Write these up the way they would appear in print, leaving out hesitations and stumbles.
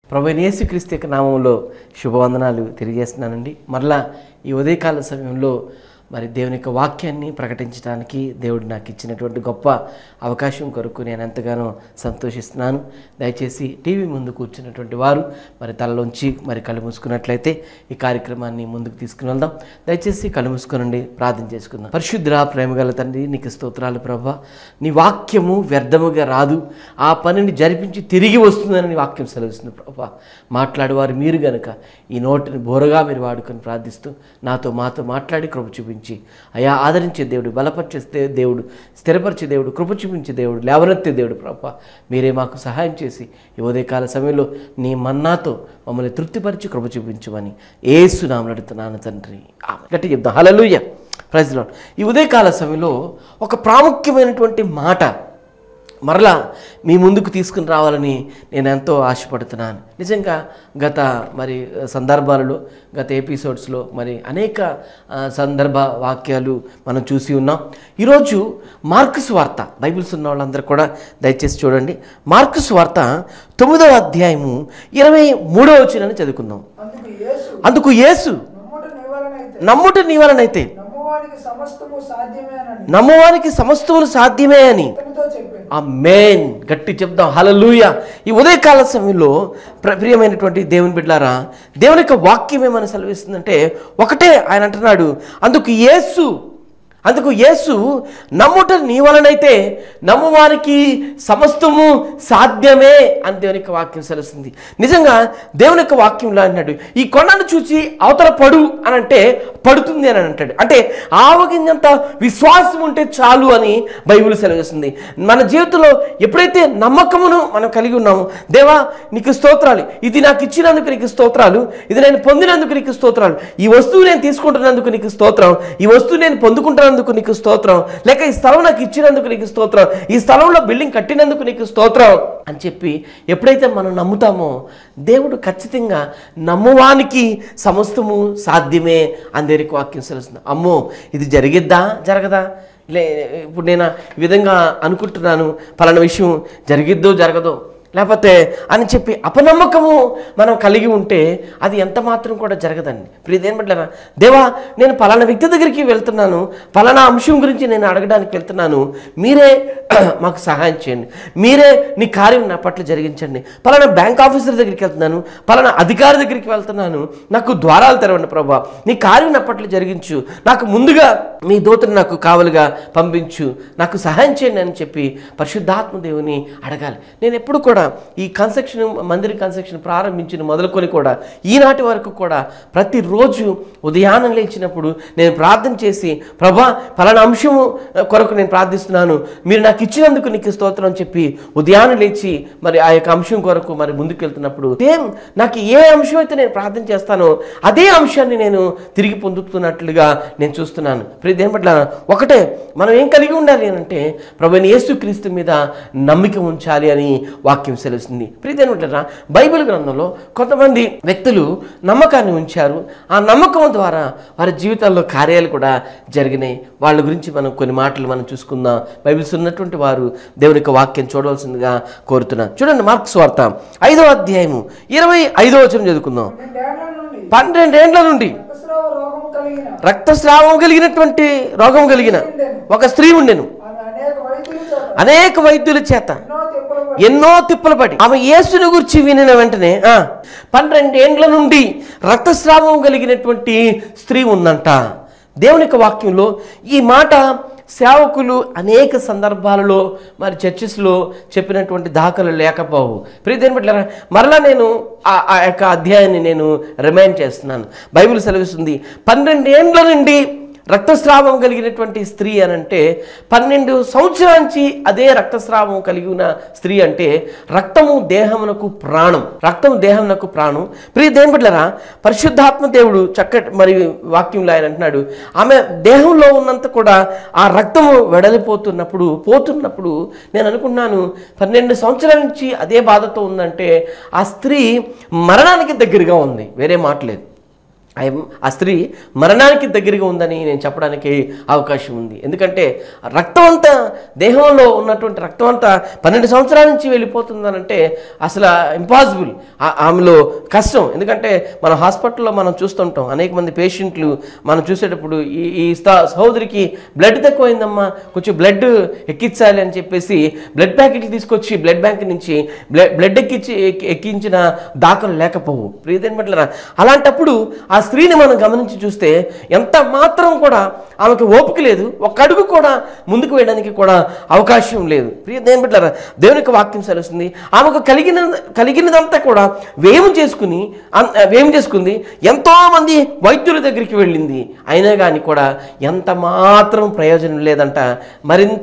ప్రభువైన యేసుక్రీస్తు యొక్క నామములో శుభవందనాలు తెలియజేస్తున్నానండి. మరలా ఈ ఉదయకాల సమయంలో మరి దేవుని యొక్క వాక్యాన్ని ప్రకటించడానికి దేవుడు నాకు ఇచ్చినటువంటి గొప్ప అవకాశం కొరకు నేను ఎంతగానో సంతోషిస్తున్నాను. దయచేసి టీవీ ముందు కూర్చున్నటువంటి వారు మరి తలలోంచి మరి కళ్ళు మూసుకున్నట్లయితే ఈ కార్యక్రమాన్ని ముందుకు తీసుకుని వెళ్దాం. దయచేసి కళ్ళు మూసుకునండి, ప్రార్థన చేసుకుందాం. పరిశుద్ధ ప్రేమగల తండ్రి, నీకు స్తోత్రాలు ప్రభువా. నీ వాక్యము వ్యర్థముగా రాదు, ఆ పనిని జరిపించి తిరిగి వస్తుందని నీ వాక్యం సెలవిస్తుంది ప్రభువా. మాట్లాడేవారు మీరు గనుక ఈ నోటిని బోరగా మీరు వాడుకొని ప్రార్థిస్తూ మాతో మాట్లాడి కృప చూపించి అయా ఆదరించే దేవుడు, బలపరిచే దేవుడు, స్థిరపరిచే దేవుడు, కృప చూపించే దేవుడు, లేవనెత్తే దేవుడు ప్రభువా. మీరే మాకు సహాయం చేసి ఈ ఉదయకాల సమయంలో నీ మన్నాతో మమ్మల్ని తృప్తిపరిచి కృప చూపించమని యేసు నామములో అడుగుతున్నాను తండ్రి, ఆమేన్. గట్టిగా చెప్దాం హల్లెలూయా, ప్రైజ్ లార్డ్. ఈ ఉదయకాల సమయంలో ఒక ప్రాముఖ్యమైనటువంటి మాట మరలా మీ ముందుకు తీసుకుని రావాలని నేను ఎంతో ఆశపడుతున్నాను. నిజంగా గత మరి సందర్భాలలో, గత ఎపిసోడ్స్లో మరి అనేక సందర్భ వాక్యాలు మనం చూసి ఉన్నాం. ఈరోజు మార్కు సువార్త, బైబిల్స్ ఉన్న వాళ్ళందరూ కూడా దయచేసి చూడండి. మార్కు సువార్త 9వ అధ్యాయము 23వ వచనాన్ని చదువుకుందాం. అందుకు యేసు నమ్ముట నీ వలనైతే నమ్మువానికి సమస్తములు సాధ్యమే అని. ఆమేన్. గట్టి చెప్దాం హల్లెలూయా. ఈ ఉదయకాల సమయంలో ప్రియమైనటువంటి దేవుని బిడ్డలారా, దేవుని యొక్క వాక్యం ఏమని సెలవిస్తుందంటే ఒకటే. ఆయన అంటున్నాడు, అందుకు యేసు నమ్ముట నీ వలనైతే నమ్మువానికి సమస్తము సాధ్యమే అని దేవుని యొక్క వాక్యం సెలవుస్తుంది. నిజంగా దేవుని యొక్క వాక్యంలో అన్నాడు, ఈ కొండను చూసి అవతల పడు అని అంటే పడుతుంది అని అంటాడు. అంటే ఆవగింజంత విశ్వాసం ఉంటే చాలు అని బైబిల్ సెలవిస్తుంది. మన జీవితంలో ఎప్పుడైతే నమ్మకమును మనం కలిగి ఉన్నామో, దేవా నీకు స్తోత్రాలు, ఇది నాకు ఇచ్చినందుకు నీకు స్తోత్రాలు, ఇది నేను పొందినందుకు నీకు స్తోత్రాలు, ఈ వస్తువు నేను తీసుకుంటున్నందుకు నీకు స్తోత్రం, ఈ వస్తువు నేను పొందుకుంటున్నందుకు నీకు స్తోత్రం, లేక ఈ స్థలం నాకు ఇచ్చినందుకు నీకు స్తోత్రం, ఈ స్థలంలో బిల్డింగ్ కట్టినందుకు నీకు స్తోత్రం అని చెప్పి ఎప్పుడైతే మనం నమ్ముతామో, దేవుడు ఖచ్చితంగా నమ్మువానికి సమస్తము సాధ్యమే అని దేవునికి వాక్యం తెలుస్తుంది. అమ్మో ఇది జరిగిద్దా జరగదా, ఇప్పుడు నేను ఈ విధంగా అనుకుంటున్నాను, పలానా విషయం జరిగిద్దో జరగదో లేకపోతే అని చెప్పి అపనమ్మకము మనం కలిగి ఉంటే అది ఎంత మాత్రం కూడా జరగదండి. ప్రియదేని బిడ్డలారా, దేవా నేను పలానా వ్యక్తి దగ్గరికి వెళ్తున్నాను, పలానా అంశం గురించి నేను అడగడానికి వెళ్తున్నాను, మీరే మాకు సహాయం చేయండి, మీరే నీ కార్యం నా పట్ల జరిగించండి. పలానా బ్యాంక్ ఆఫీసర్ దగ్గరికి వెళ్తున్నాను, పలానా అధికారి దగ్గరికి వెళ్తున్నాను, నాకు ద్వారాలు తెరవండి ప్రభా, నీ కార్యం నా పట్ల జరిగించు, నాకు ముందుగా నీ దూతను నాకు కావలుగా పంపించు, నాకు సహాయం చేయండి అని చెప్పి పరిశుద్ధాత్మ దేవుని అడగాలి. నేను ఎప్పుడు కూడా ఈ మందిర కన్స్ట్రక్షన్ ప్రారంభించిన మొదలుకొని కూడా ఈనాటి వరకు కూడా ప్రతిరోజు ఉదయాన్నం లేచినప్పుడు నేను ప్రార్థన చేసి, ప్రభా పలానా అంశము కొరకు నేను ప్రార్థిస్తున్నాను, మీరు నాకు ఇచ్చినందుకు నీకు స్తోత్రం అని చెప్పి ఉదయాన్నం లేచి మరి ఆ యొక్క అంశం కొరకు మరి ముందుకు వెళ్తున్నప్పుడు నాకు ఏ అంశం అయితే నేను ప్రార్థన చేస్తానో అదే అంశాన్ని నేను తిరిగి పొందుతున్నట్లుగా నేను చూస్తున్నాను. దేని పట్ల ఒకటే మనం ఏం కలిగి ఉండాలి అని అంటే ప్రభువైన యేసుక్రీస్తు మీద నమ్మిక ఉంచాలి అని వాక్యం సెలవుస్తుంది. ప్రియదేని పట్ల బైబిల్ గ్రంథంలో కొంతమంది వ్యక్తులు నమ్మకాన్ని ఉంచారు, ఆ నమ్మకం ద్వారా వారి జీవితాల్లో కార్యాలు కూడా జరిగినాయి. వాళ్ళ గురించి మనం కొన్ని మాటలు మనం చూసుకుందాం. బైబిల్స్ ఉన్నటువంటి వారు దేవుని యొక్క వాక్యం చూడవలసిందిగా కోరుతున్నాను. చూడండి, మార్కు సువార్త 5వ అధ్యాయము 25వ వచనం చదువుకుందాం. 12 ఏండ్ల నుండి రక్తస్రావం కలిగినటువంటి రోగం కలిగిన ఒక స్త్రీ ఉండెను. అనేక వైద్యుల చేత ఎన్నో తిప్పలు పడి ఆమె యేసుని గురించి వినిన వెంటనే 12 ఏండ్ల నుండి రక్తస్రావం కలిగినటువంటి స్త్రీ ఉందంట. దేవుని యొక్క వాక్యంలో ఈ మాట సేవకులు అనేక సందర్భాలలో మరి చర్చెస్లో చెప్పినటువంటి దాఖలు లేకపోవు. ప్రియదేని బిడ్డలారా, మరలా నేను ఆ యొక్క అధ్యాయాన్ని నేను రిమైండ్ చేస్తున్నాను. బైబిల్ సెలవిస్తుంది 12 ఏండ్ల నుండి రక్తస్రావం కలిగినటువంటి స్త్రీ అని అంటే 12 సంవత్సరాల నుంచి అదే రక్తస్రావం కలిగిన స్త్రీ అంటే రక్తము దేహమునకు ప్రాణం, రక్తము దేహమునకు ప్రాణం. ప్రియ దేవుని బిడ్డలారా, పరిశుద్ధాత్మ దేవుడు చక్కటి మరి వాక్యంలో ఆయన అంటున్నాడు, ఆమె దేహంలో ఉన్నంత కూడా ఆ రక్తము పోతున్నప్పుడు నేను అనుకున్నాను 12 సంవత్సరాల నుంచి అదే బాధతో ఉందంటే ఆ స్త్రీ మరణానికి దగ్గరగా ఉంది, వేరే మాట లేదు. ఆ స్త్రీ మరణానికి దగ్గరగా ఉందని నేను చెప్పడానికి అవకాశం ఉంది. ఎందుకంటే రక్తం అంతా, దేహంలో ఉన్నటువంటి రక్తం అంతా 12 సంవత్సరాల నుంచి వెళ్ళిపోతుందనంటే అసలు ఇంపాసిబుల్. ఆమెలో కష్టం. ఎందుకంటే మన హాస్పిటల్లో మనం చూస్తుంటాం, అనేక మంది పేషెంట్లు మనం చూసేటప్పుడు ఈ సహోదరికి బ్లడ్ తక్కువైందమ్మా, కొంచెం బ్లడ్ ఎక్కించాలి అని చెప్పేసి బ్లడ్ ప్యాకెట్లు తీసుకొచ్చి బ్లడ్ బ్యాంక్ నుంచి బ్లడ్ ఎక్కించిన దాఖలు లేకపోవు. ప్రియదేని బట్లరా, అలాంటప్పుడు ఆ స్త్రీని మనం గమనించి చూస్తే ఎంత మాత్రం కూడా ఆమెకు ఓపిక లేదు, ఒక అడుగు కూడా ముందుకు వేయడానికి కూడా అవకాశం లేదు. ప్రియదేని బట్లరా, దేవుని యొక్క వాక్యం సెలవుస్తుంది, ఆమెకు కలిగినదంతా కూడా వ్యయం చేసుకుంది. ఎంతోమంది వైద్యుల దగ్గరికి వెళ్ళింది, అయినా కానీ కూడా ఎంత మాత్రం ప్రయోజనం లేదంట. మరింత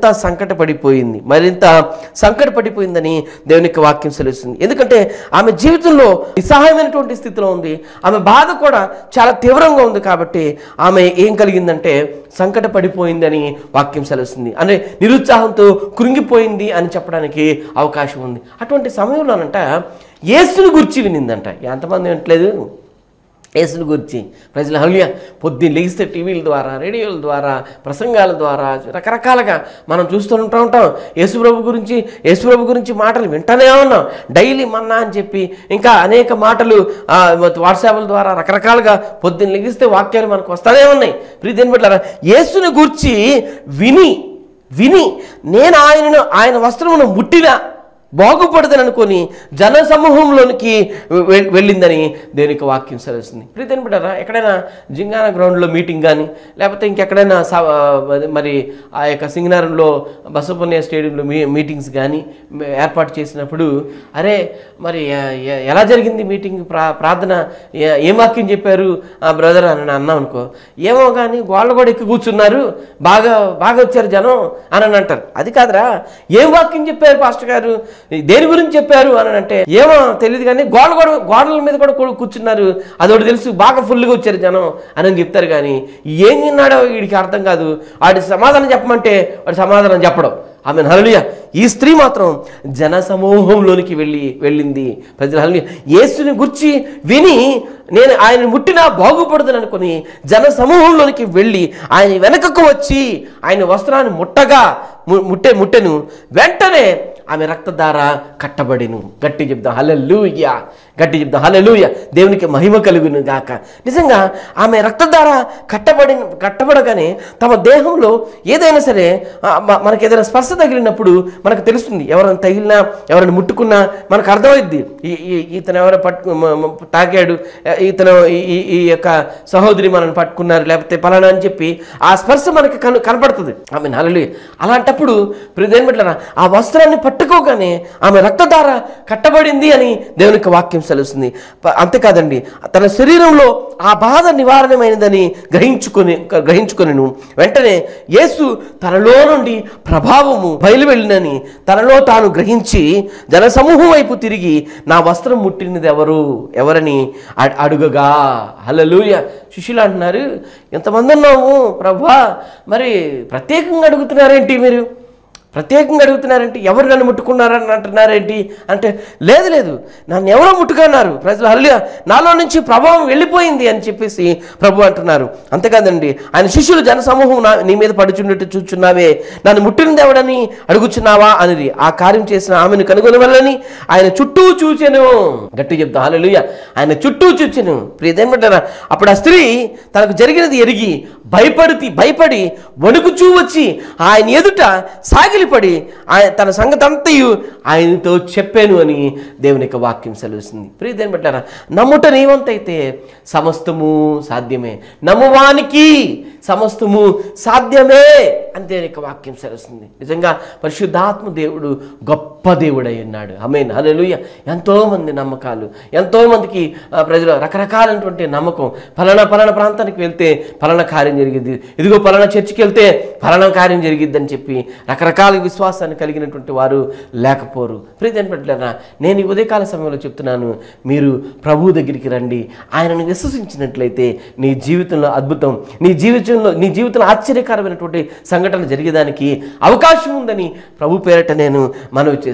సంకటపడిపోయిందని దేవుని యొక్క వాక్యం సెలవుస్తుంది. ఎందుకంటే ఆమె జీవితంలో నిస్సహాయమైనటువంటి స్థితిలో ఉంది, ఆమె బాధ కూడా చాలా తీవ్రంగా ఉంది. కాబట్టి ఆమె ఏం కలిగిందంటే సంకటపడిపోయిందని వాక్యం సెలవుస్తుంది. అంటే నిరుత్సాహంతో కృంగిపోయింది అని చెప్పడానికి అవకాశం ఉంది. అటువంటి సమయంలోనంట యేసుని గురించి వినిందంట. ఎంతమంది వినట్లేదు యేసుని గురించి? ప్రజలు హల్లెలూయా. పొద్దున్న లెగిస్తే టీవీల ద్వారా, రేడియోల ద్వారా, ప్రసంగాల ద్వారా రకరకాలుగా మనం చూస్తూ ఉంటాం. యేసుప్రభు గురించి మాటలు వింటూనే ఉన్నాం. డైలీ మన్నా అని చెప్పి ఇంకా అనేక మాటలు వాట్సాప్ల ద్వారా రకరకాలుగా పొద్దున్న లెగిస్తే వాక్యాలు మనకు వస్తూనే ఉన్నాయి. ప్రియదేని బిడ్డలారా, యేసుని గురించి విని నేను ఆయన వస్త్రమును ముట్టినా బాగుపడదని అనుకొని జన సమూహంలోనికి వెళ్ళిందని దేవునికి వాక్యం సెలవుస్తుంది. ప్రియదేని బిడ్డలారా, ఎక్కడైనా జింగానా గ్రౌండ్లో మీటింగ్ కానీ, లేకపోతే ఇంకెక్కడైనా మరి ఆ యొక్క సింగనారంలో బసవపుణ్య స్టేడియంలో మీటింగ్స్ కానీ ఏర్పాటు చేసినప్పుడు, అరే మరి ఎలా జరిగింది మీటింగ్, ప్రార్థన, ఏం వాక్యం చెప్పారు బ్రదర్ అని అన్నాం అనుకో, ఏమో కానీ వాళ్ళు కూడా ఎక్కి కూర్చున్నారు, బాగా వచ్చారు జనం అని అంటారు. అది కాదురా, ఏం వాక్యం చెప్పారు పాస్టర్ గారు, దేని గురించి చెప్పారు అని అంటే, ఏమో తెలియదు కానీ గోడల మీద కూడా కూర్చున్నారు, అదొకటి తెలుసు, బాగా ఫుల్గా వచ్చారు జనం అని చెప్తారు. కానీ ఏం విన్నాడో వీడికి అర్థం కాదు. వాడి సమాధానం చెప్పమంటే వాడి సమాధానం చెప్పడం. ఆమె హల్లెలూయా. ఈ స్త్రీ మాత్రం జన సమూహంలోనికి వెళ్ళింది. ప్రజలు హల్లెలూయా. యేసుని గురించి విని నేను ఆయన ముట్టినా బాగుపడదని అనుకుని జన సమూహంలోనికి వెళ్ళి ఆయన వెనకకు వచ్చి ఆయన వస్త్రాన్ని ముట్టెను. వెంటనే ఆమె రక్తధార కట్టబడిను. గట్టి చెప్దాం హల్లెలూయా, గట్టి చెప్దాం హల్లెలూయా. దేవునికి మహిమ కలుగును గాక. నిజంగా ఆమె రక్తధార కట్టబడగానే తమ దేహంలో ఏదైనా సరే మనకి ఏదైనా స్పర్శ తగిలినప్పుడు మనకు తెలుస్తుంది. ఎవరైనా తగిలినా, ఎవరైనా ముట్టుకున్నా మనకు అర్థమైద్ది, ఇతను ఎవరో తాకాడు, ఇతను ఈ యొక్క సహోదరి మనల్ని పట్టుకున్నారు, లేకపోతే పలానా అని చెప్పి ఆ స్పర్శ మనకి కనపడుతుంది. ఆమె హల్లెలూయా. అలాంటప్పుడు ప్రియదేని బిడ్డలారా, ఆ వస్త్రాన్ని పట్టుకోగానే ఆమె రక్తధార కట్టబడింది అని దేవునికి వాక్యం సెలవుస్తుంది. అంతేకాదండి, తన శరీరంలో ఆ బాధ నివారణమైనదని గ్రహించుకొనిను. వెంటనే యేసు తనలో నుండి ప్రభావము బయలువెళ్ళినని తనలో తాను గ్రహించి జనసమూహం వైపు తిరిగి నా వస్త్రం ముట్టినది ఎవరని అడుగగా. హల్లెలూయా. శిష్యులు అంటున్నారు, ఎంతమంది ఉన్నాము ప్రభువా, మరి ప్రత్యేకంగా అడుగుతున్నారేంటి, మీరు ప్రత్యేకంగా అడుగుతున్నారేంటి, ఎవరు నన్ను ముట్టుకున్నారని అంటున్నారేంటి అంటే, లేదు నన్ను ఎవరో ముట్టుకున్నారు. ప్రజలు హల్లెలూయా, నాలో నుంచి ప్రభావం వెళ్ళిపోయింది అని చెప్పేసి ప్రభు అంటున్నారు. అంతేకాదండి, ఆయన శిష్యులు జనసమూహం నీ మీద పడుచున్నట్టు చూచున్నావే, నన్ను ముట్టినది ఎవడని అడుగుచున్నావా అని ఆ కార్యం చేసిన ఆమెను కనుగొనవలని ఆయన చుట్టూ చూచెను. గట్టి చెప్తా హల్లెలూయా. ఆయన చుట్టూ చూచెను. ప్రియదేని బిడ్డలారా, అప్పుడు ఆ స్త్రీ తనకు జరిగినది ఎరిగి భయపడి వణుకుచూ వచ్చి ఆయన ఎదుట సాగిలిపడి తన సంగతంతయు ఆయనతో చెప్పాను అని దేవుని యొక్క వాక్యం సెలవుస్తుంది. ప్రియదేని బిడ్డలారా, నమ్ముట నీవంతైతే సమస్తము సాధ్యమే, నమ్మువానికి సమస్తము సాధ్యమే అని దేవుని యొక్క వాక్యం సెలవుస్తుంది. నిజంగా పరిశుద్ధాత్మ దేవుడు గొప్ప దేవుడై ఉన్నాడు. ఆమేన్ హల్లెలూయా. ఎంతోమంది నమ్మకాలు, ఎంతోమందికి ప్రజలు రకరకాలైనటువంటి నమ్మకం, ఫలానా ప్రాంతానికి వెళ్తే ఫలానా కార్యం జరిగింది, ఇదిగో ఫలానా చర్చికి వెళ్తే ఫలానా కార్యం జరిగిద్ది అని చెప్పి రకరకాల విశ్వాసాన్ని కలిగినటువంటి వారు లేకపోరు. ప్రియదేని బిడ్డలారా, నేను ఈ ఉదయకాల సమయంలో చెప్తున్నాను, మీరు ప్రభు దగ్గరికి రండి. ఆయనను విశ్వసించినట్లయితే నీ జీవితంలో అద్భుతం, నీ జీవితంలో ఆశ్చర్యకరమైనటువంటి సంఘటన జరిగేదానికి అవకాశం ఉందని ప్రభు పేరట నేను మనవి చేస్తున్నాను.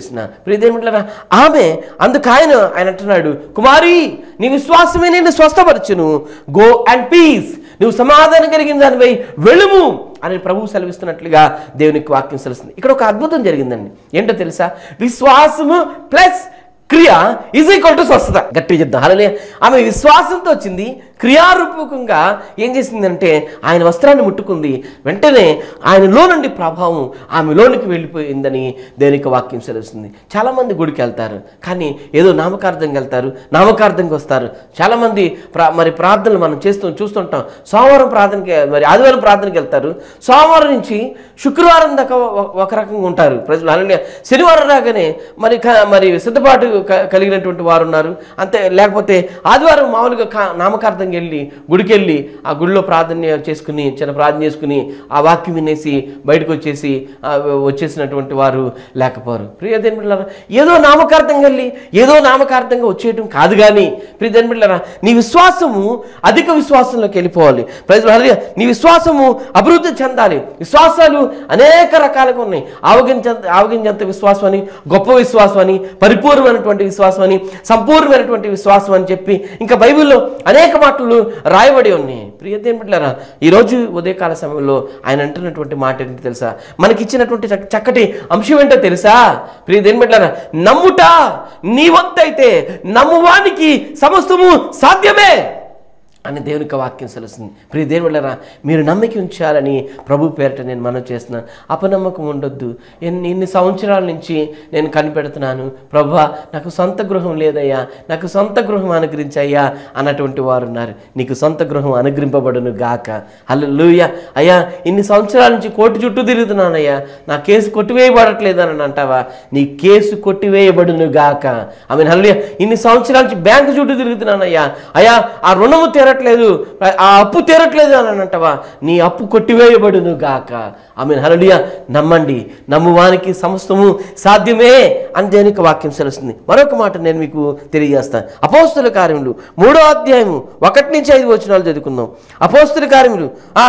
తెలిసిన ప్రియదేమిట్లరా ఆమె అందుకు ఆయన అంటున్నాడు, కుమారి నీ విశ్వాసమే నేను స్వస్థపరచును, గో అండ్ పీస్, నువ్వు సమాధానం కలిగిన దానిపై వెళ్ళుము అని ప్రభువు సెలవిస్తున్నట్లుగా దేవునికి వాక్యం సెలవుస్తుంది. ఇక్కడ ఒక అద్భుతం జరిగిందండి. ఏంటో తెలుసా? విశ్వాసము ప్లస్ క్రియ ఈజ్ ఈక్వల్ టు స్వస్థత. గట్టి చెప్తాం హల్లెలూయా. ఆమె విశ్వాసంతో వచ్చింది, క్రియారూపకంగా ఏం చేసిందంటే ఆయన వస్త్రాన్ని ముట్టుకుంది, వెంటనే ఆయనలో నుండి ప్రభావం ఆమెలోనికి వెళ్ళిపోయిందని దేవునికి వాక్యం సెలవుస్తుంది. చాలామంది గుడికి వెళ్తారు, కానీ ఏదో నామకార్థంగా వెళ్తారు, నామకార్థంగా వస్తారు. చాలామంది మరి ప్రార్థనలు మనం చూస్తుంటాం. సోమవారం ప్రార్థనకి, మరి ఆదివారం ప్రార్థనకి వెళ్తారు, సోమవారం నుంచి శుక్రవారం దాకా ఒక రకంగా ఉంటారు ప్రజలు. అలాగే శనివారం రాగానే మరి సిద్ధపాటు కలిగినటువంటి వారు ఉన్నారు అంతే. లేకపోతే ఆదివారం మామూలుగా నామకార్థంగా వెళ్ళి గుడికి వెళ్ళి ఆ గుడిలో ప్రార్థన చేసుకుని చిన్న ప్రార్థన చేసుకుని ఆ వాక్యం వినేసి బయటకు వచ్చేసినటువంటి వారు లేకపోరు. ప్రియదేని బిడ్డలారా, ఏదో నామకార్థంగా వెళ్ళి ఏదో నామకార్థంగా వచ్చేయటం కాదు. కానీ ప్రియదేని బిడ్డలారా, నీ విశ్వాసము అధిక విశ్వాసంలోకి వెళ్ళిపోవాలి. ప్రజలు హల్లెలూయా. నీ విశ్వాసము అభివృద్ధి చెందాలి. విశ్వాసాలు అనేక రకాలుగా ఉన్నాయి. ఆవగించేంత విశ్వాసం అని, గొప్ప విశ్వాసం అని, పరిపూర్ణమైనటువంటి విశ్వాసం అని, సంపూర్ణమైనటువంటి విశ్వాసం అని చెప్పి ఇంకా బైబిల్లో అనేక మాటలు రాయబడి ఉన్నాయి. ప్రియదేని బిడ్డలారా, ఈరోజు ఉదయకాల సమయంలో ఆయన అంటున్నటువంటి మాట ఏంటో తెలుసా? మనకిచ్చినటువంటి చక్కటి అంశం ఏంటో తెలుసా? ప్రియదేని బిడ్డలారా, నమ్ముట నీ వంతైతే నమ్మువానికి సమస్తము సాధ్యమే అని దేవునికి వాక్యం సెలవుస్తుంది. ప్రియ దేవుని బిడ్డలారా, మీరు నమ్మిక ఉంచాలని ప్రభు పేరిట నేను మనవి చేస్తున్నాను. అపనమ్మకం ఉండొద్దు. ఇన్ని సంవత్సరాల నుంచి నేను కనిపెడుతున్నాను, ప్రభువా నాకు సొంత గృహం లేదయ్యా, నాకు సొంత గృహం అనుగ్రహించయ్యా అన్నటువంటి వారు ఉన్నారు. నీకు సొంత గృహం అనుగ్రహింపబడును గాక. హల్లెలూయా. అయ్యా ఇన్ని సంవత్సరాల నుంచి కోర్టు చుట్టూ తిరుగుతున్నానయ్యా, నా కేసు కొట్టివేయబడట్లేదు అని అంటావా? నీ కేసు కొట్టివేయబడును గాక. ఆమేన్. హల్లెలూయా. ఇన్ని సంవత్సరాల నుంచి బ్యాంకు చుట్టూ తిరుగుతున్నానయ్యా, అయ్యా ఆ రుణము తీరట్లేదు, ఆ అప్పు తీరట్లేదు అని అంటావా? నీ అప్పు కొట్టివేయబడును గాక. ఆమేన్. హల్లెలూయా. నమ్మండి, నమ్మువానికి సమస్తము సాధ్యమే అని దేవునికి వాక్యం సెలవుస్తుంది. మరొక మాట నేను మీకు తెలియజేస్తాను. అపోస్తుల కార్యములు 3వ అధ్యాయము 1 నుంచి 5 వచనాలు చదువుకుందాం. అపోస్తుల కార్యములు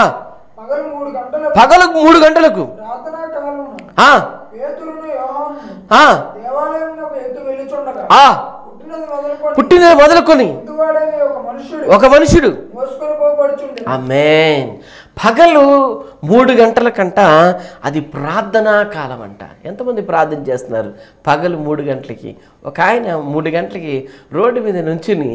పగలు 3 గంటలకు పుట్టినది మొదలుకొని ఒక మనుషుడు. ఆమేన్. పగలు 3 గంటల కంట అది ప్రార్థనా కాలం అంట. ఎంతమంది ప్రార్థన చేస్తున్నారు పగలు 3 గంటలకి? ఒక ఆయన 3 గంటలకి రోడ్డు మీద నుంచుని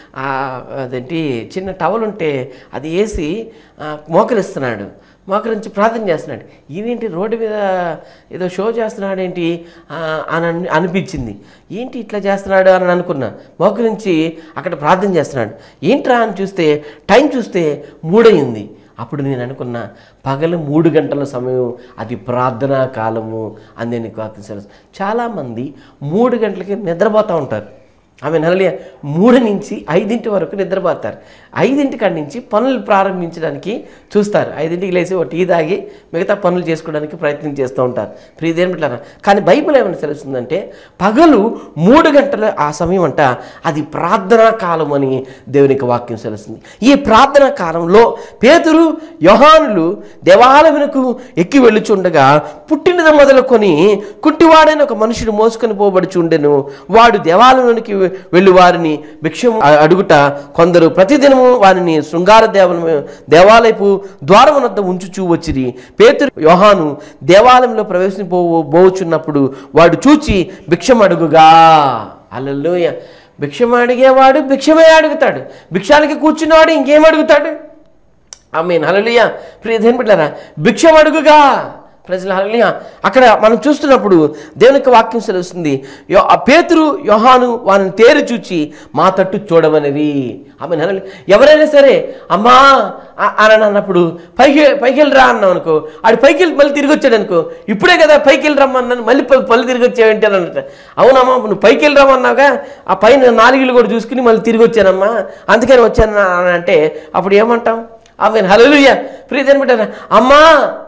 అదేంటి చిన్న టవల్ ఉంటే అది వేసి మోకరిస్తున్నాడు, మోకరించి ప్రార్థన చేస్తున్నాడు. ఈయనేంటి రోడ్డు మీద ఏదో షో చేస్తున్నాడు ఏంటి అని అనిపించింది. ఏంటి ఇట్లా చేస్తున్నాడు అని అనుకున్నా. మోకరించి అక్కడ ప్రార్థన చేస్తున్నాడు. ఏంట్రా అని చూస్తే టైం చూస్తే 3 అయింది. అప్పుడు నేను అనుకున్నా, పగలు 3 గంటల సమయం అది ప్రార్థనా కాలము అని నేను వాక్యం తెలుసు. చాలామంది 3 గంటలకి నిద్రపోతూ ఉంటారు. ఆమేన్. హల్లెలూయా. 3 నుంచి 5 వరకు నిద్రపోతారు. 5 కాడి నుంచి పనులు ప్రారంభించడానికి చూస్తారు. 5కి లేచి ఒక టీ తాగి మిగతా పనులు చేసుకోవడానికి ప్రయత్నం చేస్తూ ఉంటారు. ప్రియదేని బిడ్డలారా, కానీ బైబిల్ ఏమైనా తెలుస్తుందంటే పగలు 3 గంటల ఆ సమయం అంట అది ప్రార్థనా కాలం అని దేవునికి వాక్యం తెలుస్తుంది. ఈ ప్రార్థనా కాలంలో పేతురు యోహానులు దేవాలయమునకు ఎక్కి వెళ్ళుచుండగా పుట్టినది మొదలుకొని కుంటివాడైన ఒక మనుషుడు మోసుకొని పోబడుచుండెను. వాడు దేవాలయానికి వెళ్ళి వారిని భిక్షము అడుగుట కొందరు ప్రతిదినము వారిని శృంగార దేవాలయపు ద్వారం వద్ద ఉంచుచూ వచ్చిరి. పేతురు యోహాను దేవాలయంలో ప్రవేశించబోచున్నప్పుడు వాడు చూచి భిక్షం అడుగుగా. హల్లెలూయా. భిక్షం అడిగేవాడు భిక్షమే అడుగుతాడు. భిక్షానికి కూర్చున్నవాడు ఇంకేం అడుగుతాడు? ఆమేన్. హల్లెలూయా. ప్రియదేని బిడ్డలారా, భిక్షం అడుగుగా. ప్రజలు హల్లెలూయా. అక్కడ మనం చూస్తున్నప్పుడు దేవునికి వాక్యం సెలవుస్తుంది. పేతురు యోహాను వారిని తేరి చూచి మా తట్టు చూడమనేది. ఆమేన్. హల్లెలూయా. ఎవరైనా సరే అమ్మా అని అన్నప్పుడు పైకి వెళ్ళరా అన్నావు అనుకో, ఆడు పైకి వెళ్ళి మళ్ళీ తిరిగి వచ్చాడు అనుకో, ఇప్పుడే కదా పైకి వెళ్ళి రమ్మన్నాను మళ్ళీ తిరిగి వచ్చావేంటి అని అన్నట్టు. అవునమ్మా నువ్వు పైకి వెళ్ళి రమ్మన్నావుగా, ఆ పైన 4 ఇళ్ళు కూడా చూసుకుని మళ్ళీ తిరిగి వచ్చానమ్మా అందుకని వచ్చాను అని అంటే అప్పుడు ఏమంటాం? ఆమేన్. హల్లెలూయా. ప్రియదేని బిడ్డలారా, అమ్మా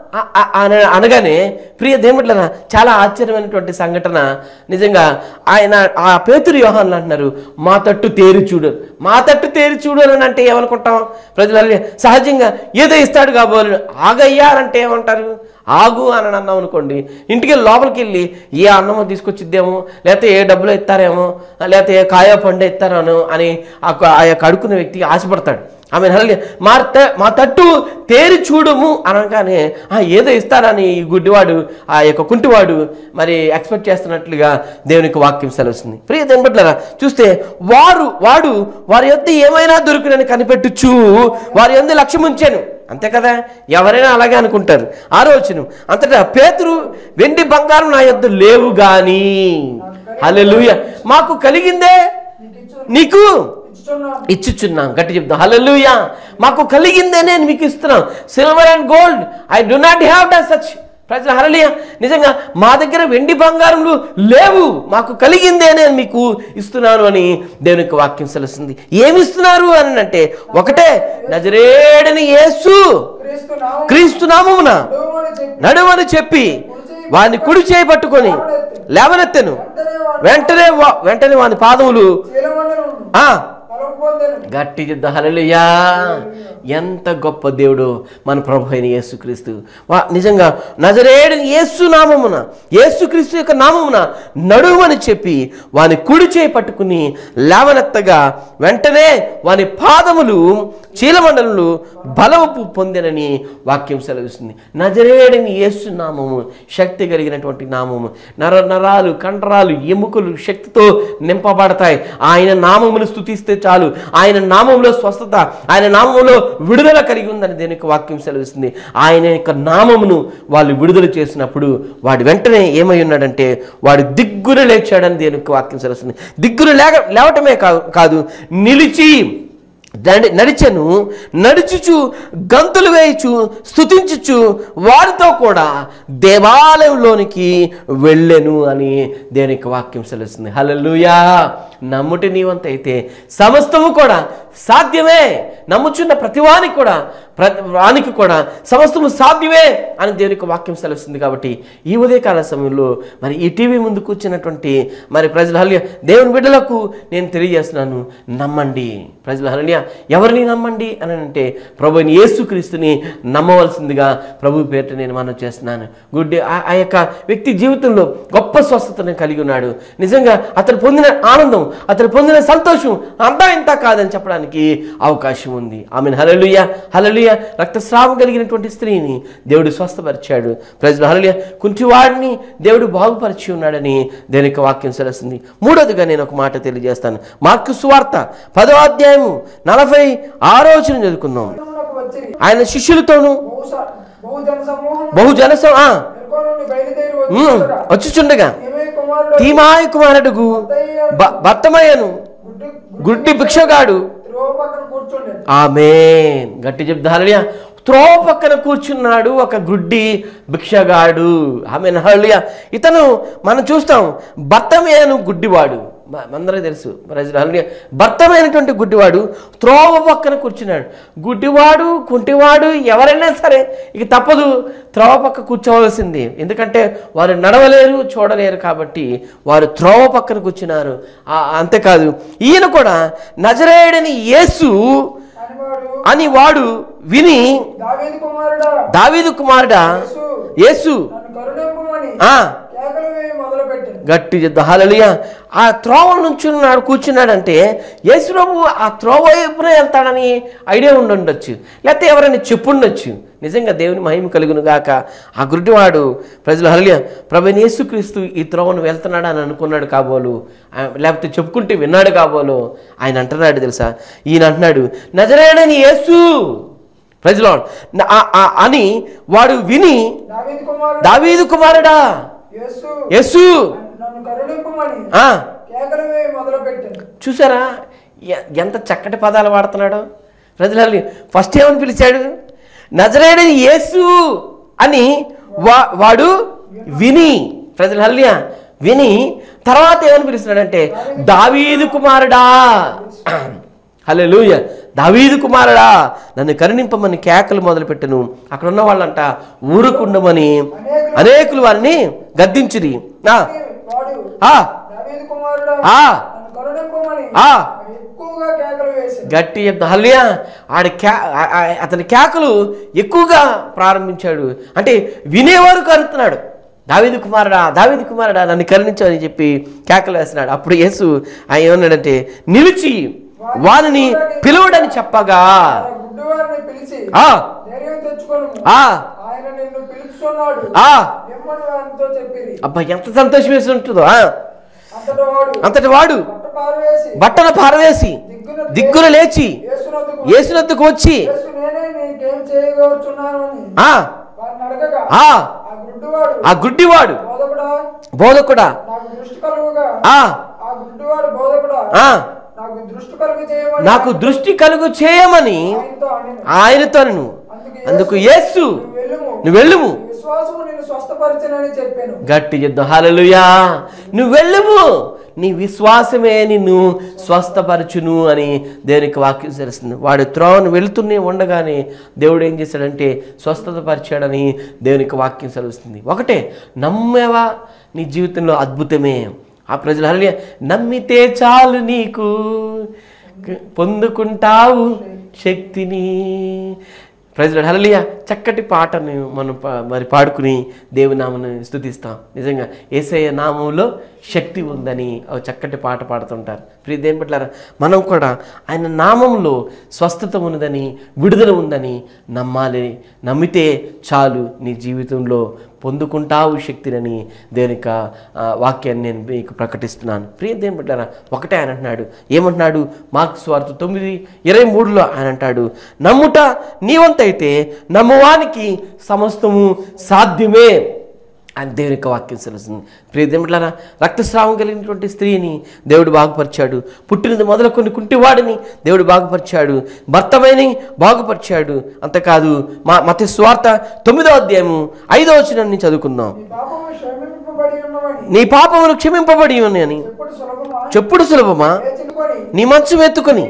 అనగానే ప్రియదేని బిడ్డలారా చాలా ఆశ్చర్యమైనటువంటి సంఘటన. నిజంగా ఆయన ఆ పేతురు యోహానులు అంటున్నారు మా తట్టు తేరి చూడు. మా తట్టు తేరి చూడు అని అంటే ఏమనుకుంటాం? ప్రజలు సహజంగా ఏదో ఇస్తాడు కాబోలు ఆగయ్యా అంటే ఏమంటారు? ఆగు అని అన్నాం అనుకోండి, ఇంటికి లోపలికి వెళ్ళి ఏ అన్నమో తీసుకొచ్చిద్దేమో, లేకపోతే ఏ డబ్బులు ఇస్తారేమో, లేకపోతే ఏ కాయో పండు ఇస్తారేమో అని ఆ యొక్క అడుక్కునే వ్యక్తి ఆశపడతాడు. ఆమె మా తట్టు తేరి చూడము అనగానే ఏదో ఇస్తారని ఈ గుడ్డివాడు, ఆ యొక్క కుంటివాడు మరి ఎక్స్పెక్ట్ చేస్తున్నట్లుగా దేవునికి వాక్యం సెలవుస్తుంది. ప్రియ దేవుని బిడ్డలారా, చూస్తే వారి యొద్ద ఏమైనా దొరికినని కనిపెట్టుచు వారి యొద్ద లక్ష్యం ఉంచాను. అంతే కదా, ఎవరైనా అలాగే అనుకుంటారు. 6వ వచనం, అంతటా పేతురు, వెండి బంగారం నా యొద్ద లేవు గాని హల్లెలూయా మాకు కలిగిందే నీకు ఇచ్చుచున్నాం. గట్టి చెప్తాం హల్లెలూయా. మాకు కలిగిందే నేను మీకు ఇస్తున్నాను. Silver and gold I do not have the such. ప్రజలు హల్లెలూయా. నిజంగా మా దగ్గర వెండి బంగారములు లేవు, మాకు కలిగిందే నేను మీకు ఇస్తున్నాను అని దేవునికి వాక్యం సెలవుస్తుంది. ఏమి ఇస్తున్నారు అని అంటే, ఒకటే, నజరేయుడైన యేసు క్రీస్తు నామమున నడువని చెప్పి వాని కుడి చేయి పట్టుకొని లేవనెత్తెను. వెంటనే వాని పాదములు గట్టి యుద్ధ హల్లెలూయా. ఎంత గొప్ప దేవుడు మన ప్రభు అయిన యేసుక్రీస్తు. నిజంగా నజరేయుడైన యేసు నామమున, యేసుక్రీస్తు యొక్క నామమున నడువని చెప్పి వాని కుడి చేయి పట్టుకుని లేవనెత్తగా వెంటనే వాని పాదములు చీలమండలు బలము పొందినని వాక్యం సెలవిస్తుంది. నజరేయుడైన యేసు నామము శక్తి కలిగినటువంటి నామము. నరాలు, కండరాలు, ఎముకలు శక్తితో నింపబడతాయి. ఆయన నామమును స్తుతిస్తే చాలు. ఆయన నామములో స్వస్థత, ఆయన నామములో విడుదల కలిగి ఉందని దేనికి వాక్యం సెలవిస్తుంది. ఆయన యొక్క నామమును వాళ్ళు విడుదల చేసినప్పుడు వాడు వెంటనే ఏమై ఉన్నాడంటే వాడు దిగ్గున లేచాడని దేనికి వాక్యం సెలవిస్తుంది. దిగ్గున లేవటమే కాదు, నిలిచి నడిచెను. నడుచుచు గంతులు వేయచు స్తుతించుచు వారితో కూడా దేవాలయంలోనికి వెళ్ళెను అని దేవునికి వాక్యం సెలవుస్తుంది. హల్లెలూయా. నమ్ముటి నీవంతైతే సమస్తము కూడా సాధ్యమే. నమ్ముచున్న ప్రతివానికి కూడా సమస్తము సాధ్యమే అని దేవునికి వాక్యం సెలవుస్తుంది. కాబట్టి ఈ ఉదయకాల సమయంలో మరి ఈ టీవీ ముందు కూర్చున్నటువంటి మరి ప్రజల హల్లెలూయా దేవుని బిడ్డలకు నేను తెలియజేస్తున్నాను, నమ్మండి. ప్రజల హల్లెలూయా ఎవరిని నమ్మండి అని అంటే ప్రభువైన యేసుక్రీస్తుని నమ్మవలసిందిగా ప్రభు పేరిట నేను మనం చేస్తున్నాను. గుడ్డి ఆ యొక్క వ్యక్తి జీవితంలో గొప్ప స్వస్థతను కలిగి ఉన్నాడు. నిజంగా అతను పొందిన ఆనందం, అతను పొందిన సంతోషం అంతా ఇంత కాదని చెప్పడానికి అవకాశం ఉంది. ఆమెను హల్లెలూయా. హల్లెలూయా. రక్తస్రావం కలిగినటువంటి స్త్రీని దేవుడు స్వస్థపరిచాడు. ప్రజలు హల్లెలూయా. కుంటివాడిని దేవుడు బాగుపరిచి ఉన్నాడని దేవునికి వాక్యం సెలవుస్తుంది. మూడోదిగా నేను ఒక మాట తెలియజేస్తాను. మార్కు సువార్త 10వ అధ్యాయము 46వ వచనం చదువుకుందాం. ఆయన శిష్యులతోనూ బహుజన వచ్చుచుండగా తీమాయి కుమారుడుగు బర్తమయ్యను గుడ్డి భిక్షగాడు. ఆమేన్. గట్టి చెప్తా హల్లెలూయా. త్రోవ పక్కన కూర్చున్నాడు ఒక గుడ్డి భిక్షగాడు. ఆమేన్ హల్లెలూయా. ఇతను మనం చూస్తాం బర్తమయ్యను గుడ్డివాడు, అందరికీ తెలుసు. హల్లెలూయా. భర్తమైనటువంటి గుడ్డివాడు త్రోవ పక్కన కూర్చున్నాడు. గుడ్డివాడు, కుంటివాడు ఎవరైనా సరే ఇక తప్పదు, త్రోవ పక్క కూర్చోవలసింది. ఎందుకంటే వారు నడవలేరు, చూడలేరు. కాబట్టి వారు త్రోవ పక్కన కూర్చున్నారు. అంతేకాదు, ఈయన కూడా నజరేయుడైన యేసు అని వాడు విని, దావీదు కుమారుడా యేసు గట్టి హల్లెలూయా. ఆ త్రోవ నుంచి కూర్చున్నాడంటే యేసుప్రభు ఆ త్రోవ వైపున వెళ్తాడని ఐడియా ఉండొచ్చు, లేకపోతే ఎవరైనా చెప్పుండొచ్చు. నిజంగా దేవుని మహిమ కలుగును గాక. ఆ గుడ్డివాడు ప్రజలు హల్లెలూయా ప్రభువైన యేసుక్రీస్తు ఈ త్రోవను వెళ్తున్నాడు అని అనుకున్నాడు కాబోలు, లేకపోతే చెప్పుకుంటే విన్నాడు కాబోలు. ఆయన అంటున్నాడు తెలుసా, ఈయన అంటున్నాడు నజరేయుడైన యేసు ప్రజలు అని వాడు విని, దావీదు కుమారుడా యేసు. చూసారా ఎంత చక్కటి పదాలు వాడుతున్నాడు. ప్రజలు ఫస్ట్ ఏమని పిలిచాడు, నజరేయుడైన యేసు అని వాడు విని, ప్రజలు హల్లెలూయా విని, తర్వాత ఏమని పిలుస్తున్నాడంటే దావీదు కుమారుడా. హల్లెలూయా. దావీదు కుమారుడా నన్ను కరుణింపమని కేకలు మొదలుపెట్టను. అక్కడ ఉన్న వాళ్ళంట ఊరుకుండమని అనేకులు వారిని గద్దించిరి. గట్టి చెప్తా హల్లెలూయా. అతని కేకలు ఎక్కువగా ప్రారంభించాడు. అంటే వినేవారు కరుతున్నాడు. దావీదు కుమారుడా, దావీదు కుమారుడా, నన్ను కరుణించు అని చెప్పి కేకలు వేస్తున్నాడు. అప్పుడు యేసు ఆయన ఏమన్నాడంటే, నిలిచి వారిని పిలువడని చెప్పగా అబ్బా ఎంత సంతోషం వేసి ఉంటుందో. అంతటి వాడు బట్టను పారవేసి దిగ్గున లేచి యేసునొద్దకు వచ్చి ఆ గుడ్డివాడు బోధకుడా నాకు దృష్టి కలుగు చేయమని ఆయనతో అందుకు యేసు నువ్వు వెళ్ళుము, గట్టి యుద్ధం హల్లెలూయా. నువ్వు వెళ్ళుము, నీ విశ్వాసమే నిన్ను స్వస్థపరచును అని దేవునికి వాక్యం తెలుస్తుంది. వాడు త్రోవను వెళుతూనే ఉండగానే దేవుడు ఏం చేశాడంటే స్వస్థత పరిచాడని దేవునికి వాక్యం సెలవుస్తుంది. ఒకటే, నమ్మేవా నీ జీవితంలో అద్భుతమే. ఆ ప్రజలు హల్లెలూయా, నమ్మితే చాలు నీకు పొందుకుంటావు శక్తిని. ప్రజలు హల్లెలూయా. చక్కటి పాటను మనం మరి పాడుకుని దేవుని నామను స్తుతిస్తాం. నిజంగా యేసయ్య నామంలో శక్తి ఉందని చక్కటి పాట పాడుతుంటారు. ప్రియ దేవుని బిడ్డలారా, మనం కూడా ఆయన నామంలో స్వస్థత ఉన్నదని, విడుదల ఉందని నమ్మాలి. నమ్మితే చాలు నీ జీవితంలో పొందుకుంటావు శక్తిని దేవునిక వాక్యాన్ని నేను మీకు ప్రకటిస్తున్నాను. ప్రియ దేవుని బిడ్డలారా, ఒకటే ఆయన అంటున్నాడు. ఏమంటున్నాడు? మార్కు సువార్త 9:23 ఆయన అంటాడు, నమ్ముట నీవంతైతే నమ్మువానికి సమస్తము సాధ్యమే అని దేవుని యొక్క వాక్యం తెలుస్తుంది. ప్రియ దేవుని బిడ్డలారా, రక్తస్రావం కలిగినటువంటి స్త్రీని దేవుడు బాగుపరిచాడు. పుట్టినది మొదలుకొని కుంటివాడిని దేవుడు బాగుపరిచాడు. భర్తమైని బాగుపరిచాడు. అంతేకాదు, మత్తయి సువార్త 9వ అధ్యాయము 5వ వచనాన్ని చదువుకుందాం. నీ పాపములు క్షమింపబడి ఉన్నాయని చెప్పుడు సులభమా, నీ మంచం ఎత్తుకొని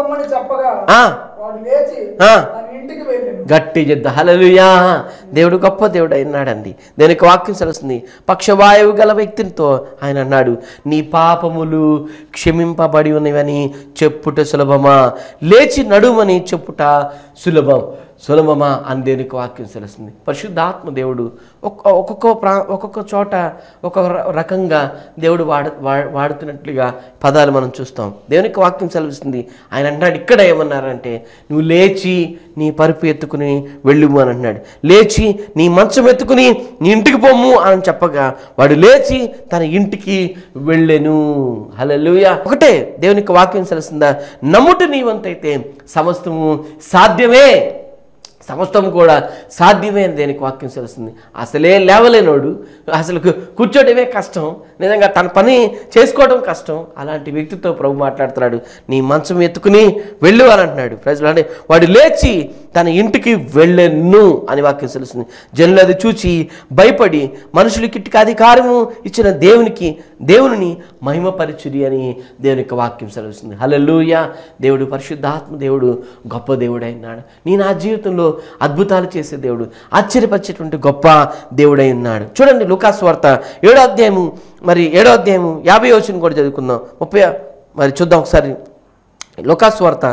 గట్టి యుద్ధ హల్లెలూయా. దేవుడు గొప్ప దేవుడు అయినాడండి. దేనికి వాక్యం తెలుస్తుంది. పక్షవాయువు గల వ్యక్తితో ఆయన అన్నాడు, నీ పాపములు క్షమింపబడి ఉన్నవని చెప్పుట సులభమా, లేచి నడుమని చెప్పుట సులభమా అని దేవునికి వాక్యం తెలుస్తుంది. పరిశుద్ధాత్మ దేవుడు ఒక్కొక్క చోట ఒక్కొక్క రకంగా దేవుడు వాడుతున్నట్లుగా పదాలు మనం చూస్తాం. దేవునికి వాక్యం సెలవిస్తుంది. ఆయన అంటాడు, ఇక్కడ ఏమన్నారంటే, నువ్వు లేచి నీ పరుపు ఎత్తుకుని వెళ్ళుము అని అంటున్నాడు. లేచి నీ మంచం ఎత్తుకుని నీ ఇంటికి పొమ్ము అని చెప్పగా వాడు లేచి తన ఇంటికి వెళ్ళెను. హల్లెలూయా. ఒకటే దేవునికి వాక్యం సెలవుస్తుందా, నమ్ముట నీవంతైతే సమస్తము సాధ్యమే. సమస్తం కూడా సాధ్యమే అని దేనికి వాక్యం తెలుస్తుంది. అసలే లేవలేనోడు, అసలు కూర్చోవడమే కష్టం, నిజంగా తన పని చేసుకోవడం కష్టం, అలాంటి వ్యక్తితో ప్రభు మాట్లాడుతున్నాడు. నీ మంచం ఎత్తుకుని వెళ్ళు అని అంటున్నాడు. ప్రజలు అంటే వాడు లేచి తన ఇంటికి వెళ్ళెను అని వాక్యం తెలుస్తుంది. జనులు అది చూచి భయపడి మనుషులకి అధికారము ఇచ్చిన దేవుని మహిమపరచుడి అని దేవుని యొక్క వాక్యం సెలవుస్తుంది. హల్లెలూయా. దేవుడు పరిశుద్ధాత్మ దేవుడు గొప్ప దేవుడు అయినాడు. నా జీవితంలో అద్భుతాలు చేసే దేవుడు, ఆశ్చర్యపరిచేటువంటి గొప్ప దేవుడై ఉన్నాడు. చూడండి, లూకాసు వార్త 7వ అధ్యాయము 50వ వచనం కూడా చదువుకుందాం. మరి చూద్దాం ఒకసారి. లూకాసు వార్త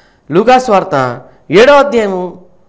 7వ అధ్యాయము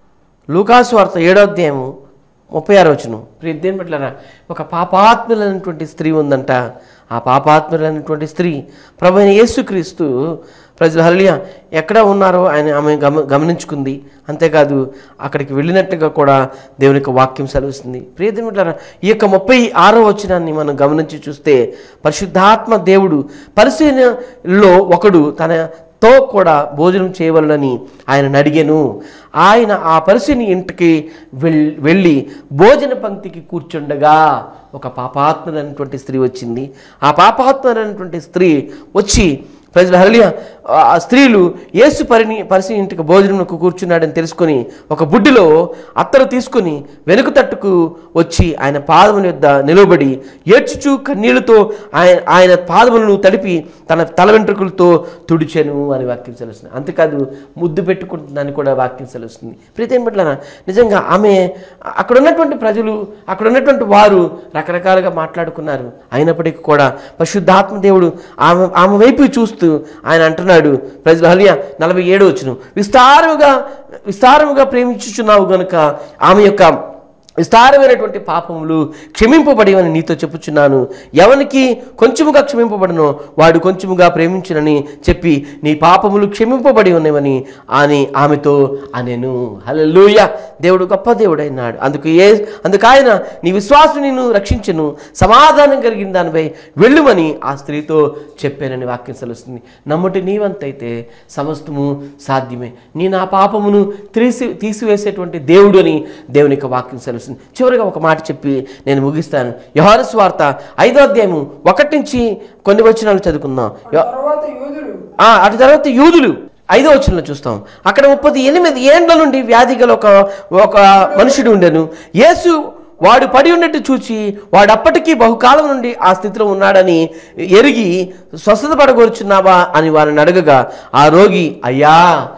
36వ వచనం. దేవుని బిడ్డలారా, ఒక పాపాత్ములైనటువంటి స్త్రీ ఉందంట. ఆ పాపాత్ములైనటువంటి స్త్రీ ప్రభు అయిన యేసుక్రీస్తు ప్రజలు హల్లెలూయా ఎక్కడ ఉన్నారో ఆమె గమనించుకుంది. అంతేకాదు, అక్కడికి వెళ్ళినట్టుగా కూడా దేవుని యొక్క వాక్యం సెలవుస్తుంది. ప్రియ దేవుని బిడ్డలారా, ఈ యొక్క 36వ వచనాన్ని మనం గమనించి చూస్తే, పరిశుద్ధాత్మ దేవుడు పరిశీలనలో ఒకడు తనతో కూడా భోజనం చేయవలనని ఆయన అడిగెను. ఆయన ఆ పరిశీని ఇంటికి వెళ్ళి భోజన పంక్తికి కూర్చుండగా ఒక పాపాత్ములైనటువంటి స్త్రీ వచ్చింది. ఆ పాపాత్ములైనటువంటి స్త్రీ వచ్చి ప్రజలు హల్లెలూయా ఆ స్త్రీలు యేసు పరిసి ఇంటికి భోజనంకు కూర్చున్నాడని తెలుసుకొని ఒక బుడ్డిలో అత్తరు తీసుకొని వెనుక తట్టుకు వచ్చి ఆయన పాదముల యొద్ద నిలబడి ఏడ్చుచు కన్నీళ్లతో ఆయన పాదములను తడిపి తన తల వెంట్రుకలతో తుడిచెను అని వాక్యం సెలవుస్తుంది. అంతేకాదు ముద్దు పెట్టుకుంటుందని కూడా వాక్యం సెలవుస్తుంది. ప్రీతి పట్ల నిజంగా ఆమె అక్కడ ఉన్నటువంటి ప్రజలు, అక్కడ ఉన్నటువంటి వారు రకరకాలుగా మాట్లాడుకున్నారు. అయినప్పటికీ కూడా పరిశుద్ధాత్మ దేవుడు ఆమె వైపు చూస్తూ ఆయన అంటున్నాడు, ప్రజలు హల్లెలూయా 47 వచ్చును, విస్తారముగా ప్రేమించుచున్నావు గనుక ఆమె యొక్క విస్తారమైనటువంటి పాపములు క్షమింపబడివని నీతో చెప్పుచున్నాను. ఎవరికి కొంచెముగా క్షమింపబడనో వాడు కొంచెముగా ప్రేమించునని చెప్పి నీ పాపములు క్షమింపబడి ఉన్నవని అని ఆమెతో అనెను. హల్లెలూయా. దేవుడు గొప్ప దేవుడైనాడు. అందుకు ఆయన నీ విశ్వాసం నిన్ను రక్షించెను, సమాధానం కలిగిన దానిపై వెళ్ళుమని ఆ స్త్రీతో చెప్పానని వాక్యం సెలవుస్తుంది. నమ్ముటి నీవంతైతే సమస్తము సాధ్యమే. నీ నా పాపమును తీసివేసేటువంటి దేవుడు అని దేవుని యొక్క వాక్యం సెలవుస్తుంది. చివరిగా ఒక మాట చెప్పి నేను ముగిస్తాను. యోహాను సువార్త 5వ అధ్యాయము 1 నుంచి కొన్ని వచనాలు చదువుకుందాం. అటు తర్వాత యూదులు 5వ వచనంలో చూస్తాం. అక్కడ 38 ఏండ్ల నుండి వ్యాధి గల ఒక మనుషుడు ఉండెను. యేసు వాడు పడి ఉన్నట్టు చూచి వాడు అప్పటికీ బహుకాలం నుండి ఆ స్థితిలో ఉన్నాడని ఎరిగి స్వస్థత పడగోరుచున్నావా అని వారిని అడగగా ఆ రోగి, అయ్యా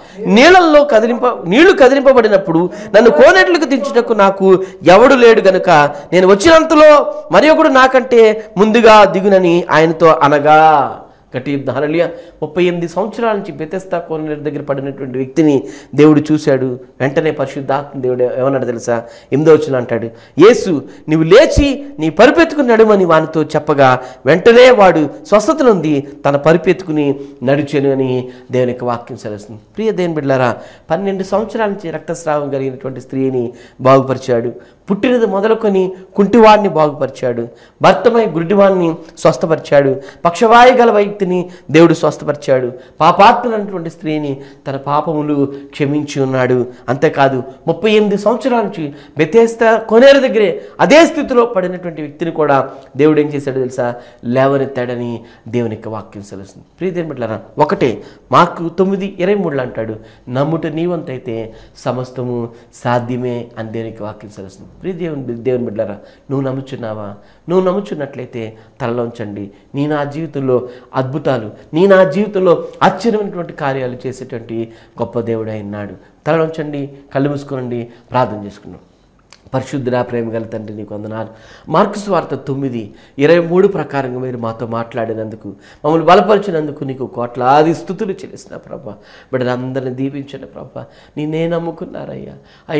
నీళ్లు కదిలింపబడినప్పుడు నన్ను కోనేట్లకు దించుటకు నాకు ఎవడు లేడు గనుక నేను వచ్చినంతలో మరి ఒకడు నాకంటే ముందుగా దిగునని ఆయనతో అనగా. గట్టి హల్లెలూయా. 38 సంవత్సరాల నుంచి బెతెస్దా కోనేరు దగ్గర పడినటువంటి వ్యక్తిని దేవుడు చూశాడు. వెంటనే పరిశుద్ధాత్మ దేవుడు ఏమన్నాడు తెలుసా? 8వ వచనం అంటాడు, యేసు నువ్వు లేచి నీ పరిపెత్తుకుని నడుమని వానితో చెప్పగా వెంటనే వాడు స్వస్థత నొంది తన పరిపెత్తుకుని నడిచెను అని దేవుని యొక్క వాక్యం సెలవుస్తుంది. ప్రియ దేవుని బిడ్డలారా, 12 సంవత్సరాల నుంచి రక్తస్రావం కలిగినటువంటి స్త్రీని బాగుపరిచాడు. పుట్టినది మొదలుకొని కుంటివాడిని బాగుపరిచాడు. భర్తమై గుడ్డివాడిని స్వస్థపరిచాడు. పక్షవాయు గల వ్యక్తిని దేవుడు స్వస్థపరిచాడు. పాపాత్ములైనటువంటి స్త్రీని తన పాపములు క్షమించి ఉన్నాడు. అంతేకాదు 38 సంవత్సరాల నుంచి బెతెస్దా కోనేరు దగ్గరే అదే స్థితిలో పడినటువంటి వ్యక్తిని కూడా దేవుడు ఏం చేశాడు తెలుసా? లేవనెత్తాడని దేవుని యొక్క వాక్యం సెలవుస్తుంది. ప్రియ దేవుని బిడ్డలారా, ఒకటే మార్కు 9:23 అంటాడు, నమ్ముట నీవంతైతే సమస్తము సాధ్యమే అని దేవుని యొక్క వాక్యం సెలవుస్తుంది. ప్రియ దేవుని బిడ్డలారా, నువ్వు నమ్ముచున్నావా? నువ్వు నమ్ముచున్నట్లయితే తలలోంచండి. నీ నా జీవితంలో అద్భుతాలు, నీ నా జీవితంలో ఆశ్చర్యమైనటువంటి కార్యాలు చేసేటువంటి గొప్ప దేవుడు అయినాడు. తలలోంచండి, కళ్ళు మూసుకోనండి, ప్రార్థన చేసుకున్నాం. పరిశుద్ధుడా, ప్రేమ గల తండ్రి నీకు వందనాలు. మార్కు సువార్త 9:23 ప్రకారంగా మీరు మాతో మాట్లాడినందుకు, మమ్మల్ని బలపరిచినందుకు నీకు కోట్లాది స్తుతులు చెల్లిస్తున్నా ప్రభా. బిడ్డలందరినీ దీవించండి ప్రభా. నేనే నమ్ముకున్నారయ్యా.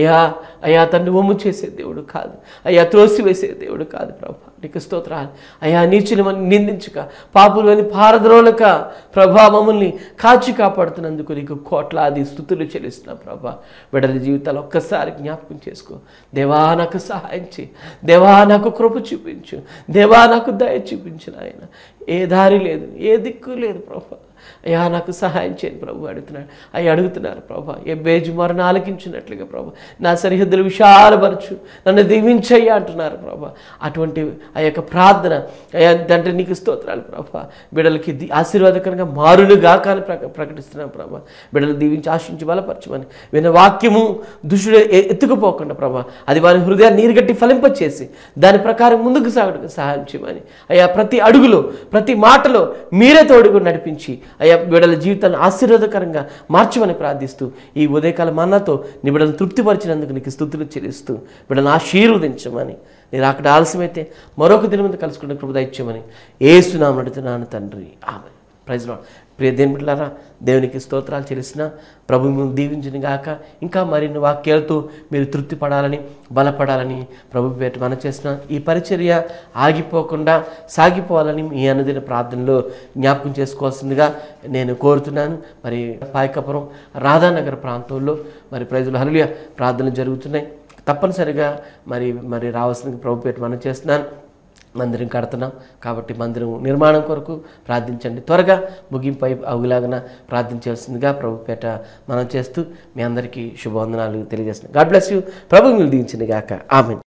అయ్యా తండ్రి ఒమ్ము చేసే దేవుడు కాదు అయ్యా, త్రోసివేసే దేవుడు కాదు ప్రభా. నీకు స్తోత్రాలు అయ్యా. నీచుని మనం నిందించక, పాపులని పారద్రోలక ప్రభా మమ్మల్ని కాచి కాపాడుతున్నందుకు నీకు కోట్లాది స్తుతులు చెల్లిస్తున్నా ప్రభా. బిడ్డల జీవితాలు ఒక్కసారి జ్ఞాపకం చేసుకో దేవా. నాకు సహాయం చేయి దేవా, నాకు కృప చూపించు దేవా, నాకు దయ చూపించు నాయన. ఏ దారి లేదు, ఏ దిక్కు లేదు ప్రభా. అయ్యా నాకు సహాయం చేయండి ప్రభు అడుగుతున్నారు ప్రభా. ఏ బేజు మరణ ఆలకించినట్లుగా ప్రభా నా సరిహద్దులు విశాలపరచు, నన్ను దీవించయ్యా అంటున్నారు ప్రభా. అటువంటి ఆ యొక్క ప్రార్థన అయ్యా తండ్రి నీకు స్తోత్రాలు ప్రభా. బిడ్డలకి ఆశీర్వాదకరంగా మారులుగా కానీ ప్రకటిస్తున్నాను ప్రభా. బిడ్డలు దీవించి ఆశించి బలపరచమని విన్న వాక్యము దుష్టుడు ఎత్తుకుపోకుండా ప్రభా అది వారి హృదయాన్ని నీరుగట్టి ఫలింపచేసి దాని ప్రకారం ముందుకు సాగడానికి సహాయం చేయమని అయ్యా. ప్రతి అడుగులో ప్రతి మాటలో మీరే తోడుగా నడిపించి అయ్యా బిడ్డల జీవితాన్ని ఆశీర్వాదకరంగా మార్చమని ప్రార్థిస్తూ ఈ ఉదయకాల మన్నాతో నీ బిడ్డలను తృప్తిపరిచినందుకు నీకు స్తుతులు చెల్లిస్తూ బిడ్డలను ఆశీర్వదించమని, నేను అక్కడ ఆలస్యమైతే మరొక దినం మీద కలుసుకునే కృప దయచేయమని యేసునామమున అడుగుతున్నాను తండ్రి, ఆమేన్. Praise lord. ప్రియ దేవుని బిడ్డలారా, దేవునికి స్తోత్రాలు చెల్లిసిన ప్రభు మిమ్మల్ని దీవించును గాక. ఇంకా మరిన్ని వాక్యాలతో మీరు తృప్తి పడాలని, బలపడాలని ప్రభు పేట మనం చేసిన ఈ పరిచర్య ఆగిపోకుండా సాగిపోవాలని మీ అనుదిన ప్రార్థనలో జ్ఞాపకం చేసుకోవాల్సిందిగా నేను కోరుతున్నాను. మరి పాయకపురం రాధానగర్ ప్రాంతంలో మరి ప్రైజులు హల్లెలూయా ప్రార్థనలు జరుగుతున్నాయి. తప్పనిసరిగా మరి రావాల్సిందిగా ప్రభు పేట మనం చేస్తున్నాను. మందిరం కడుతున్నాం కాబట్టి మందిరం నిర్మాణం కొరకు ప్రార్థించండి. త్వరగా ముగింపై అవులాగన ప్రార్థించాల్సిందిగా ప్రభు పేట మనం చేస్తూ మీ అందరికీ శుభవందనాలు తెలియజేస్తున్నాం. God bless you. ప్రభు మిమ్మల్ని దీవించును గాక. ఆమేన్.